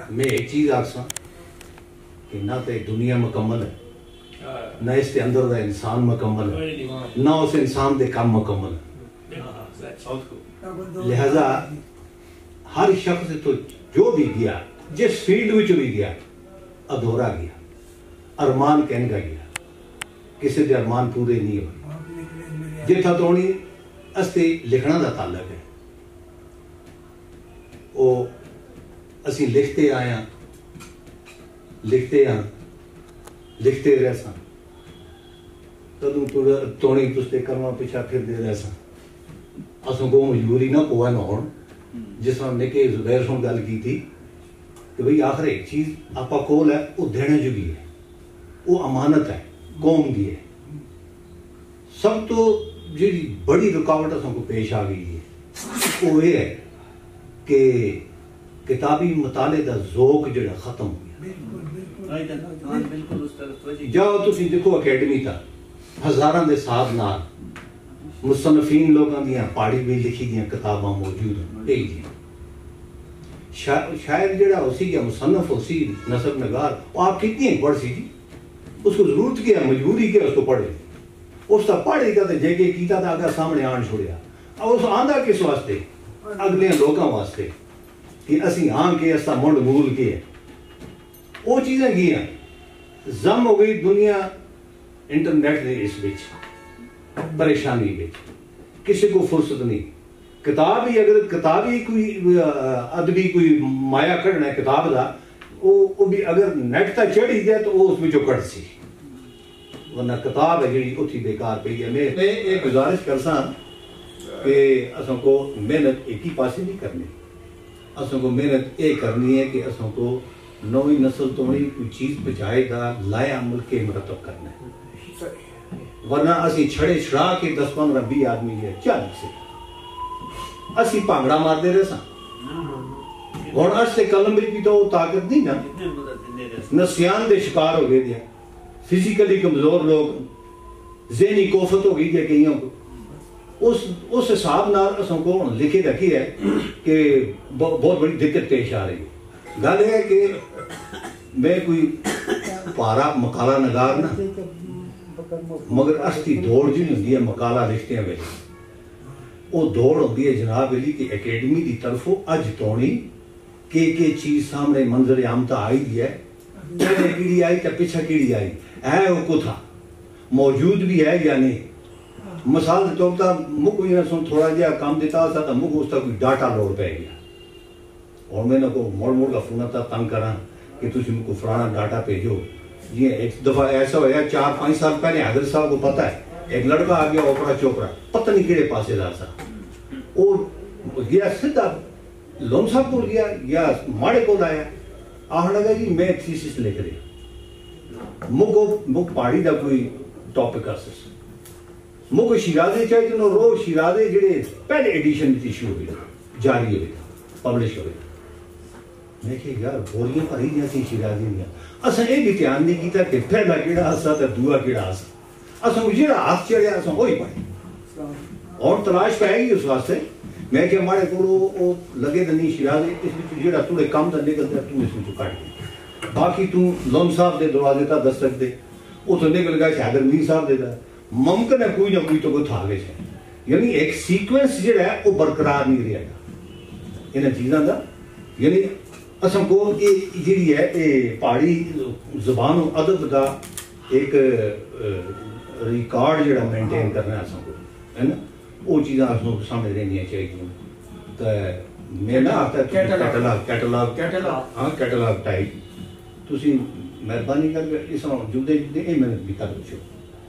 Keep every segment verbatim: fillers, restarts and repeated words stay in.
میں ایک چیز آخسا کہ نہ تو دنیا مکمل ہے، نہ اس کے اندر دا انسان مکمل ہے، نہ اس انسان دے کام مکمل ہے. لہذا ہر شخص تو جو بھی گیا جس فیلڈ میں بھی گیا ادھورا گیا، ارمان کہن کا گیا، کسی دے ارمان پورے نہیں ہوئے. جتھا تونی استے لکھنا دا تعلق ہے، وہ اسی لکھتے آئے ہیں، لکھتے ہیں، لکھتے رہ سا تدوں تونی تستے کرما پیچھا پھر دے رہ سا. اسوں کو مجبوری نہ کوئی نہ ہون، جس میں نے کہ زبیر سن گل کی تھی کہ بھئی آخر ایک چیز آپا کول ہے وہ دینے جو بھی ہے، وہ امانت ہے قوم دی ہے. سب تو جی بڑی رکاوٹ اسوں کو پیش آ گئی ہے وہ یہ ہے کہ کتابی مطالعے دا ذوق جڑا ختم ہو گیا. جاؤ تسی دیکھو اکیڈمی تا ہزاراں دے ساتھ نال مصنفین لوگاں دیاں پاڑی بھی لکھی دیاں کتاباں موجود ہیں. ایک جی شاعر جڑا ہو سی یا مصنف ہو سی نثر نگار، وہ آپ کتنی ایک پڑھ سی جی، اس کو ضرورت کیا مجبوری کیا اس کو پڑھے، اس کا پڑھے گا تو جے کے کیتا تھا اگر سامنے آن چھوڑیا. اب اس آندہ کس واسطے؟ اگلے لوگوں واسطے کہ اسی آن کے اس کا منڈ مول کے ہے. وہ چیزیں کی ہیں زم ہو گئی دنیا انٹرنیٹ دے اس بچ پریشانی بچ، کسی کو فرصت نہیں. کتاب ہی اگر کتاب ہی کوئی ادبی کوئی مایا کھڑنا ہے کتاب دا، وہ بھی اگر نیٹ تا چڑھی جائے تو وہ اس میں جو کٹ سی، ورنہ کتاب ہے جڑی اتھی بیکار پئی ہے. میں ایک گزارش کرساں کہ اسوں کو محنت ایک ہی پاسے نہیں کرنی، اسوں کو محنت یہ کرنی ہے کہ اسوں کو نوی نسل تو نہیں کوئی چیز پہنچائے گا لائے عمل کے مرتب کرنا ہے. ورنہ اسی چھڑے چھڑا کے دس پندرہ بھی آدمی ہے چل سے اسی پانگڑا مار دے رہے ساں. اور اس سے قلم بھی بھی تو طاقت نہیں نا، نسیان دے شکار ہو گئے دیا، فزیکلی کمزور لوگ، ذہنی کوفت ہو گئی دیا کئیوں کو. اس اس حساب نال اسوں کو لکھے رکھی ہے کہ بہت بڑی دقت پیش آ رہی ہے. گل ہے کہ میں کوئی پارا مقالہ نگار نہ، مگر استی دوڑ جو نہیں ہے مقالہ لکھتے ہیں ویسے وہ دوڑ ہوتی ہے جناب علی کی اکیڈمی دی طرفوں اج تونی کہ کہ چیز سامنے منظر عام تا آئی دی ہے، پہلے کیڑی آئی تا پیچھا کیڑی آئی ہے، وہ کو تھا موجود بھی ہے یا نہیں. مثال تو تا مکو یہ سن تھوڑا جہا کام دیتا تھا تو مکو اس تا کوئی ڈاٹا لوڑ پہ گیا، اور میں نے کو موڑ موڑ کا فون تھا تنگ کرا کہ تجھے مکو فلانا ڈاٹا بھیجو. یہ ایک دفعہ ایسا ہوا چار پانچ سال پہلے حضرت صاحب کو پتہ ہے ایک لڑکا آ گیا اوپرا چوپڑا پتہ نہیں کہڑے پاسے دار سا، اور گیا سیدھا لون صاحب کو گیا یا ماڑے کو آیا آہن لگا جی میں تھیسس لکھ رہا مکو مک پہاڑی دا کوئی ٹاپک آسس مکو شیرازے چاہیے جنہوں رو شیرازے جڑے پہلے ایڈیشن تھی شروع ہوئی جاری ہوئی پبلش ہوئی. میں کہ یار بولیاں پڑھی دیا تھی شیرازی دیا، اساں یہ بھی دھیان نہیں کیتا کہ پہلا کیڑا ہاسا تے دوسرا کیڑا ہاسا، اساں جڑا ہاس چڑھیا اساں وہی پڑھی اور تلاش پہ گی اس واسطے. میں کہ ہمارے کو لگے تو نہیں شیرازی اس میں جڑا تھوڑے کم تو نکلتا تو اس میں کٹ دے، باقی تو لون صاحب دے دروازے تا دستک دے وہ تو نکل گیا حیدر میر صاحب دے دا، ممکن ہے کوئی نہ کوئی تو کوئی تھالے ہے. یعنی ایک سیکوینس جڑا ہے وہ برقرار نہیں رہے گا انہیں چیزاں دا. یعنی اساں کو یہ جڑی ہے یہ پہاڑی زبان و ادب دا ایک ریکارڈ جڑا مینٹین کرنا ہے اساں کو ہے نا، وہ چیزاں اساں کو سامنے رہنیاں چاہیے. تو میں نہ آتا کیٹلاگ کیٹلاگ ہاں کیٹلاگ ٹائپ تسی مہربانی کر کے اس جدے جدے اے محنت بھی کر دو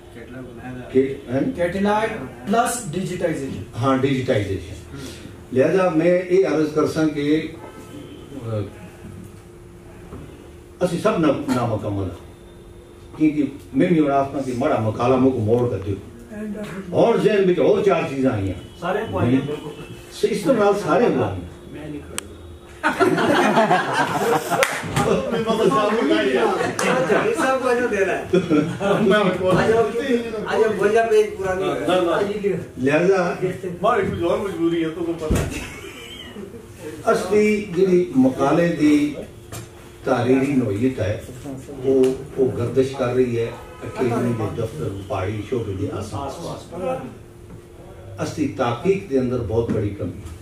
کیٹلاگ پلس ڈیجیٹائزیشن. ہاں ڈیجیٹائزیشن. لہذا میں یہ عرض کرساں کہ اسی سب نامکمل ہیں کیونکہ میں بھی آخنا کہ مڑا مقالہ مکو موڑ کر دیو اور ذہن میں اور چار چیزیں آئی ہیں اس طرح سارے ہوا ہیں. لہذا اصلی جی مقالے دی تحریری نوعیت ہے وہ وہ گردش کر رہی ہے اکیڈمی کے دفتر پہاڑی شعبے کے آس پاس اصلی تحقیق کے اندر بہت بڑی کمی ہے.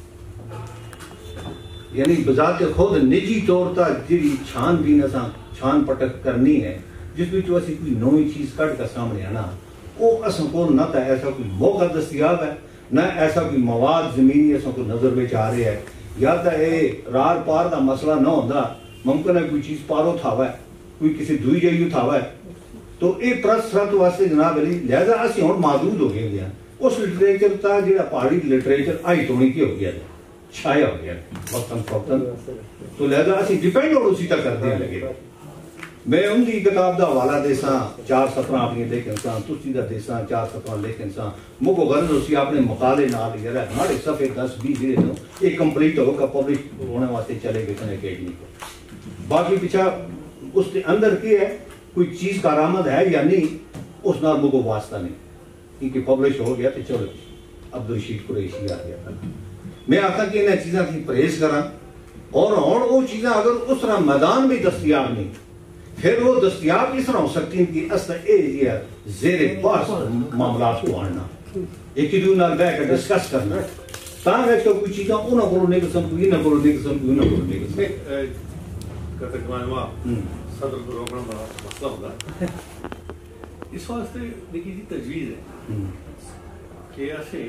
یعنی بذات خود نجی طور پر جی چھان بین اساں چھان پٹک کرنی ہے جس میں اسی کوئی نوئی چیز کٹ کا سامنے آنا وہ اساں کو نہ تو ایسا کوئی موقع دستیاب ہے نہ ایسا کوئی مواد زمینی اساں کو نظر میں آ رہا ہے یا تو یہ رار پار کا مسئلہ نہ ہوتا ممکن ہے کوئی چیز پارو تھا ہے کوئی کسی دوئی جائیو تھا ہے تو یہ پرس سرت واسطے جناب علی لہذا اسی ہوں محدود ہو گئے ہیں اس لٹریچر کا جہاں پہاڑی لٹریچر آئی ٹونی کی ہو گیا ہے چھایا ہو گیا وقتاً فوقتاً تو لہذا اسی ڈیپینڈ اور اسی تک کرنے لگے. میں ان کی کتاب دا حوالہ دیساں چار سترہ اپنی دیکھ انسان تسی دا دیساں چار سترہ لکھ انسان مکو غرض اسی اپنے مقالے نال ہی رہا ہمارے صفحے دس بیس جڑے نو یہ کمپلیٹ ہو کا پبلش ہونے واسطے چلے گئے سن اکیڈمی کو. باقی پیچھا اس کے اندر کی ہے کوئی چیز کارآمد ہے یا نہیں اس نال مکو واسطہ نہیں کیونکہ پبلش ہو گیا تو چلو عبدالرشید قریشی آ گیا. میں آتا کہ انہیں چیزاں کی پرہیز کرا اور اور وہ چیزاں اگر اس طرح میدان میں دستیاب نہیں پھر وہ دستیاب اس طرح ہو سکتی ہیں کہ اصلا اے یہ زیر بحث معاملات کو آنا ایک ہی دو نال بیٹھ کر ڈسکس کرنا تاں بیٹھ کر کوئی چیزاں انہوں کو نہیں قسم کوئی نہ کرو نہیں قسم کوئی نہ کرو نہیں قسم کہتے کمانوا صدر کو روکنا بڑا مسئلہ ہوگا. اس واسطے دیکھیے جی تجویز ہے کہ ایسے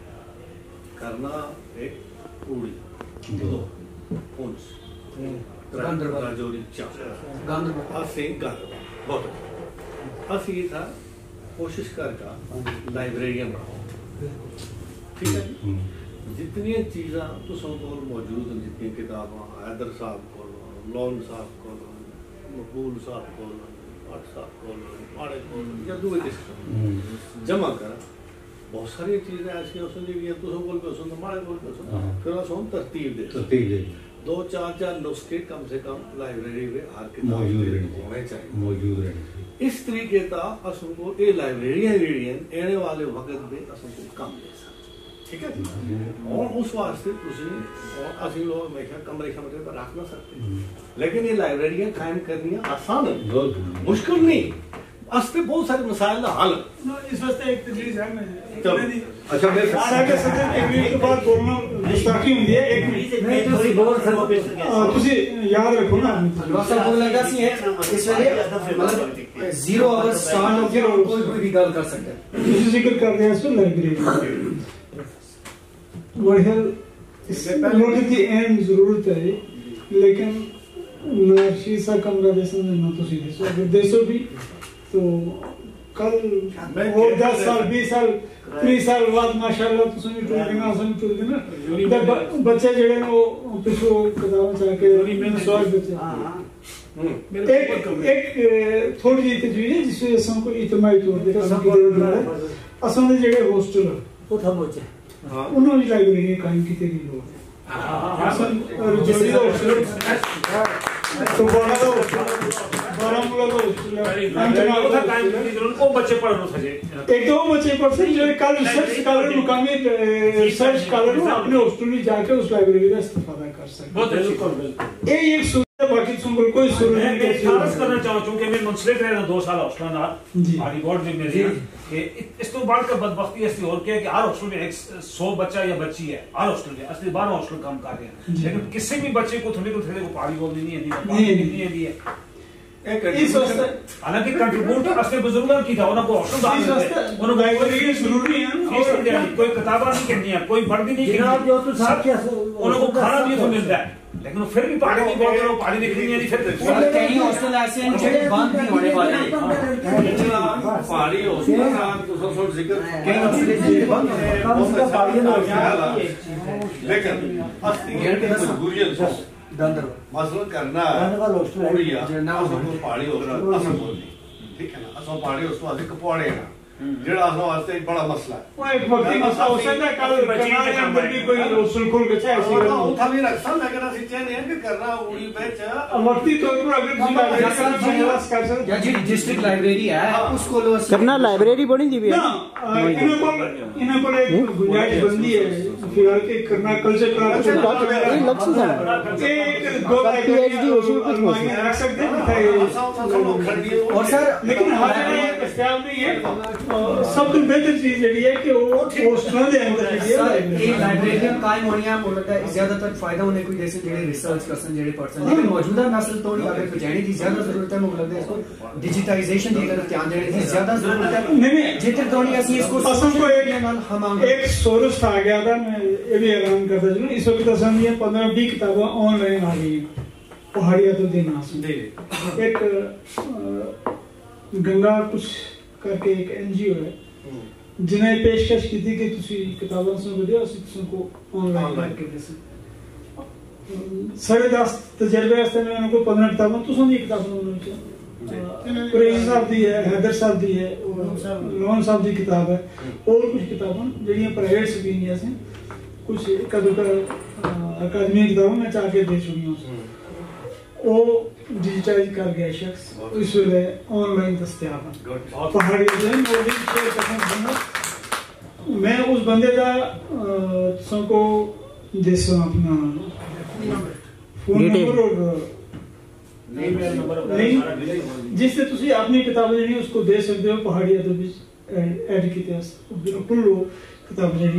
کرنا ایک پوڑی دو پونس راجوری چار اسی گاندربل بہت اچھا اسی یہ تھا کوشش کر کا لائبریریاں بناؤ ٹھیک ہے جی جتنی چیزاں تو سب کو موجود ہیں جتنی کتاباں حیدر صاحب کو لون صاحب کو مقبول صاحب کو بٹ صاحب کو ماڑے کو یا دوے قسم جمع کر بہت ساری چیزیں ایسی ہو سن جی تو سب کو سن ماڑے کو سن پھر اس ہم ترتیب دے ترتیب دے دو چار چار نسخے کم سے کم لائبریری میں ہر کتاب ہونے چاہیے موجود رہنے. اس طریقے کا اصل کو یہ لائبریریاں ریڈین اینے والے وقت میں اصل کو کم دے سکتے ٹھیک ہے جی. اور اس واسطے تسی اور اسی لوگ میں کیا کمرے کمرے پر رکھ نہ سکتے لیکن یہ لائبریریاں قائم کرنی آسان ہے مشکل نہیں اس پہ بہت سارے مسائل کا حل اس واسطے ایک تجویز ہے میں اچھا میں سارا کے ساتھ ایک منٹ کے بعد بولنا گستاخی ہوندی ہے ایک منٹ تسی بول سکتے تسی یاد رکھو نا واسطہ بولنا دا سی ہے اس ویلے مطلب زیرو آور سٹارٹ ہو گیا اور کوئی کوئی بھی گل کر سکتا ہے. تسی ذکر کر رہے ہیں اس لائبریری وہل اس نوٹ کی اہم ضرورت ہے لیکن نرشی سا کمرہ دیسا نہ تسی دیسو اگر دیسو بھی تو کل وہ دس سال بیس سال تیس سال بعد ماشاءاللہ تو سنی ٹول دینا سنی ٹول دینا بچے جڑے وہ پچھو کتابیں چاہ کے سوال بچے ایک تھوڑی جی تجویز ہے جس سے اساں کو اجتماعی طور پہ اساں دے جڑے ہاسٹل وہ تھا بچے انہوں نے لائبریری قائم کی تیری لوگ تو بڑا تو بڑا ملا تو بچے پڑھ سکے ایک تو بچے پڑھ سکے جو کل ریسرچ اسکالر مقامی ریسرچ اسکالر اپنے ہاسٹل میں جا کے اس لائبریری کا استفادہ کر سکتے. یہ ایک صورت ہے باقی سنگل کوئی صورت نہیں. میں خاص کرنا چاہوں چونکہ میں منسلک رہا دو سال ہاسٹل نال ہاڑی بورڈ میں میرے کہ اس تو بڑھ کر بدبختی ایسی اور کیا کہ ہر ہاسٹل میں ایک سو بچہ یا بچی ہے ہر ہاسٹل میں اصلی بارہ ہاسٹل کام کر رہے ہیں لیکن کسی بھی بچے کو تھوڑے کو تھوڑے کو پہاڑی بولنی نہیں ہے حالانکہ کنٹریبیوٹ اصل بزرگوں کی تھا انہوں کو ہاسٹل لائبریری ضروری ہے کوئی کتابیں نہیں کرنی ہے کوئی بڑھ بھی نہیں کرنی انہوں کو کھانا بھی تو ملتا ہے لیکن پھر بھی پہاڑی نہیں بول رہے پہاڑی نکلنی ہے نہیں پھر کئی ہاسٹل ایسے ہیں جو بند بھی ہونے والے ہیں پہاڑی ہاسٹل کا تو سب سب ذکر کئی ہاسٹل بند ہونے والے لیکن مجبوریت مسئلہ کرنا پہاڑی ہو رہا ٹھیک ہے نا اصل پہاڑی اس واسطے کپواڑے نا ਜਿਹੜਾ ਅਸਾਂ ਵਾਸਤੇ ਇੱਕ ਬੜਾ ਮਸਲਾ ਹੈ। ਉਹ ਇੱਕ ਵਕਤੀ ਮਸਲਾ ਹੋ ਸਕਦਾ ਕੱਲ ਕਰਨਾ ਦੇ ਅੰਦਰ ਵੀ ਕੋਈ ਉਸਲ ਖੁਲ ਕੇ ਚਾਹੇ ਸੀ ਉਹ ਥਾ ਵੀ ਰੱਖ ਸਕਦਾ ਲੇਕਿਨ ਅਸੀਂ ਚਾਹੁੰਦੇ ਹਾਂ ਕਿ ਕਰਨਾ ਉੜੀ ਵਿੱਚ ਵਕਤੀ ਤੌਰ पर अगर ਤੁਸੀਂ ਲਾਇਬ੍ਰੇਰੀ ਕਰ ਸਕਦੇ ਜਾਂ ਜਿਹੜੀ ਡਿਸਟ੍ਰਿਕਟ ਲਾਇਬ੍ਰੇਰੀ ਹੈ ਉਸ ਕੋਲ ਕਰਨਾ ਲਾਇਬ੍ਰੇਰੀ ਬਣੀ ਦੀ ਵੀ ਨਾ ਇਹਨਾਂ ਕੋਲ ਇਹਨਾਂ ਕੋਲ ਇੱਕ ਗੁੰਜਾਇਸ਼ ਬੰਦੀ ਹੈ ਫਿਲਹਾਲ ਕਿ ਕਰਨਾ ਕਲਚਰ ਕਲਾਸ ਇਹ ਲਕਸ਼ਣ ਹੈ एक दो PhD हो चुकी कुछ हो सकता रख सकते हैं और सर लेकिन हमारे इस्तेमाल नहीं है सब तो बेहतर चीज जड़ी है कि वो पोस्टर दे अंदर ये लाइब्रेरियन कायम होनियां बोलता है ज्यादातर फायदा होने कोई जैसे जेडे रिसर्च करसन जेडे पर्सन लेकिन मौजूदा नस्ल तो अगर पहुंचाने की ज्यादा जरूरत है मुझे लगता है इसको डिजिटाइजेशन की तरफ ध्यान देने की ज्यादा जरूरत है। नहीं नहीं जितने थोड़ी ऐसी इसको असम को एक हम एक सोर्स आ गया था मैं ये भी ऐलान करता चलूं इस वक्त असम में पंद्रह बीस किताबें ऑनलाइन आ गई हैं पहाड़िया तो देना एक गंगा कुछ करके एक एनजीओ है जिन्हें पेशकश की थी कि तुसी किताबों से बढ़िया उसी तुम को ऑनलाइन करके दे सकते साढ़े दस तजर्बे वास्ते में उनको पंद्रह किताबें तो सुनिए किताबें उन्होंने कुरैशी साहब दी है हैदर साहब दी है लोन साहब दी किताब है और कुछ किताबें जड़ियां प्राइवेट स्कीमियां से कुछ कदों का अकादमी किताबें मैं चाह के दे चुकी हूँ वो डिजिटाइज कर गया शख्स इस वे ऑनलाइन दस्तियाब है पहाड़ी मैं उस बंदे का सबको देसा अपना फोन नंबर और लिंक जिससे तुसी अपनी किताबें जी उसको दे सकते हो पहाड़ी अदब ऐड की बिल्कुल किताब जी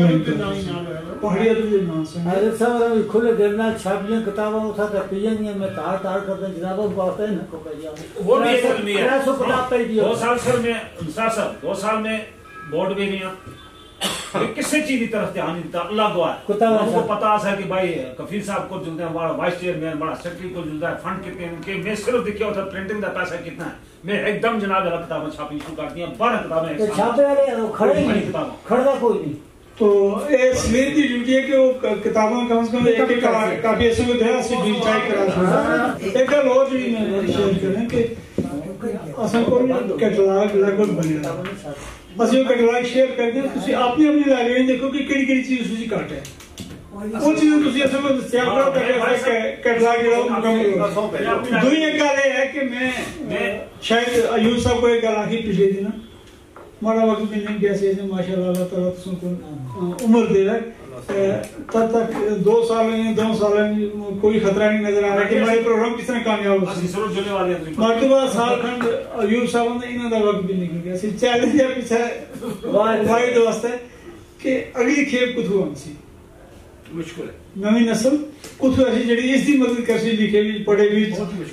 पहाड़ी अदब के नाम से अरे सब खुले गिरना छापियां किताबें उठा कर पियेंगे मैं तार तार करते जनाबों को बात है ना को कहिया वो भी एक आदमी है सौ किताब पे दिया दो साल सर में सर सर दो साल में बोर्ड में गया किसी चीज की तरफ ध्यान नहीं देता अल्लाह दुआ है हमको पता है कि भाई कफील साहब को जुलता है बड़ा वाइस चेयरमैन बड़ा सेक्रेटरी को जुलता है फंड कितने उनके मैं सिर्फ देखिए होता प्रिंटिंग का पैसा कितना है मैं एकदम जनाब अलग किताबें छापी शुरू कर दी बारह किताबें छापे वाले खड़े ही नहीं खड़ा कोई नहीं तो ये स्लेट की ड्यूटी है कि वो किताबों कम से कम एक एक काफी ऐसे में दे उससे डिजिटाइज करा एक गल और भी मैं शेयर करें कि असल को कैटलॉग लगभग बनेगा ਅਸੀਂ ਉਹ ਕੈਟਲੌਗ ਸ਼ੇਅਰ ਕਰਦੇ ਹਾਂ ਤੁਸੀਂ ਆਪਣੀ ਆਪਣੀ ਲਾਇਬ੍ਰੇਰੀ ਦੇਖੋ ਕਿ ਕਿਹੜੀ ਕਿਹੜੀ ਚੀਜ਼ ਤੁਸੀਂ ਘੱਟ ਹੈ ਉਹ ਚੀਜ਼ ਤੁਸੀਂ ਅਸਲ ਵਿੱਚ ਸੇਵ ਕਰੋ ਤਾਂ ਕੈਟਲੌਗ ਜਿਹੜਾ ਉਹ ਮੁਕੰਮਲ ਹੋ ਦੂਜੀ ਇੱਕ ਗੱਲ ਇਹ ਹੈ ਕਿ ਮੈਂ ਸ਼ਾਇਦ ਅਯੂਬ ਸਾਹਿਬ को एक गल आखी पिछले दिन माड़ा वक्त मिलने कैसे माशाल्लाह अल्लाह ताला तुमको उम्र दे रहा तब तक दो साल में दो साल में कोई खतरा नहीं नजर आ रहा कि हमारे प्रोग्राम किस तरह कामयाब हो मरतबा साल खंड अयूब साहब ने इन्हों का वक्त भी निकल गया चैलेंज है पीछे वाइड वास्ते कि अगली खेप कुछ हमसी मुश्किल है नवी नस्ल कुछ ऐसी जड़ी इसकी मदद कर सी लिखे भी पढ़े भी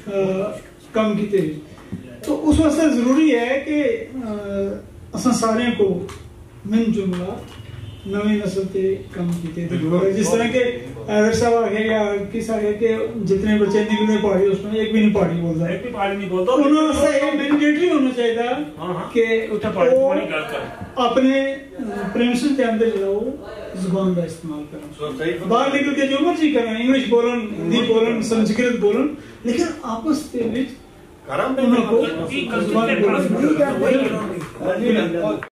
कम किते तो उस वास्ते जरूरी है कि असा सारे को मिल जुमला नवी नस्ल के कम कीते जिस तरह के हैदर साहब आ गए या किस आ गए कि जितने बच्चे निकले पहाड़ी उसमें एक भी नहीं पहाड़ी बोलता एक भी पहाड़ी नहीं बोलता उन्होंने ये मैंडेटरी होना चाहिए कि अपने प्रेमिसेस के अंदर जो जुबान का इस्तेमाल करें बाहर निकल के जो मर्जी करें इंग्लिश बोलन हिंदी बोलन संस्कृत बोलन लेकिन आपस के बीच करम उनको जुबान बोलनी